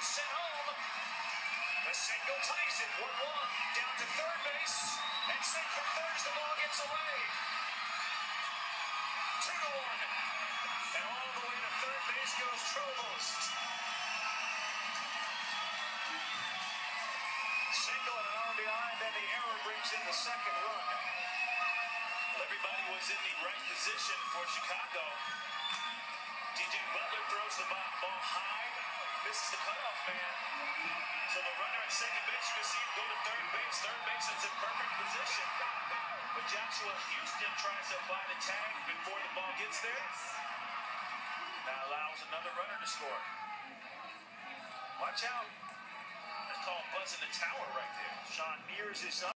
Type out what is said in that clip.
sent home. The single Tyson, 1-1, down to third base, and safe from third as the ball gets away. 2-1, and all the way to third base goes Trobost. Single and an RBI, then the error brings in the second run. Well, everybody was in the right position for Chicago. DJ Butler throws the ball high, misses the cutoff man. So the runner at second base, you can see him go to third base. Third base is in perfect position. But Joshua Houston tries to apply the tag before the ball gets there. That allows another runner to score. Watch out. That's called buzzing the tower right there. Sean Mears is up.